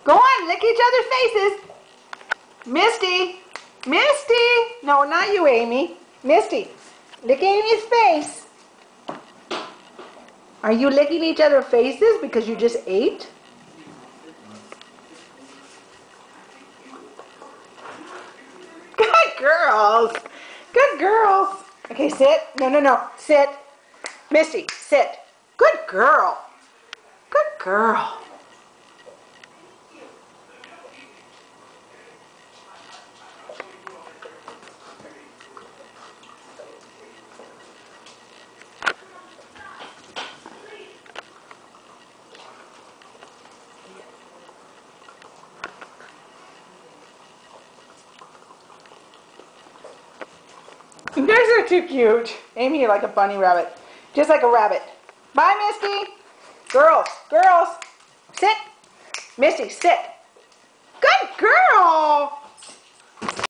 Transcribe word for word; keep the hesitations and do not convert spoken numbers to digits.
Go on, lick each other's faces. Misty. Misty. No, not you, Amy. Misty. Lick Amy's face. Are you licking each other's faces because you just ate? Good girls. Good girls. Okay, sit. No, no, no. Sit. Misty, sit. Good girl. Good girl. You guys are too cute. Amy, you're like a bunny rabbit. Just like a rabbit. Bye, Misty. Girls, girls. Sit. Misty, sit.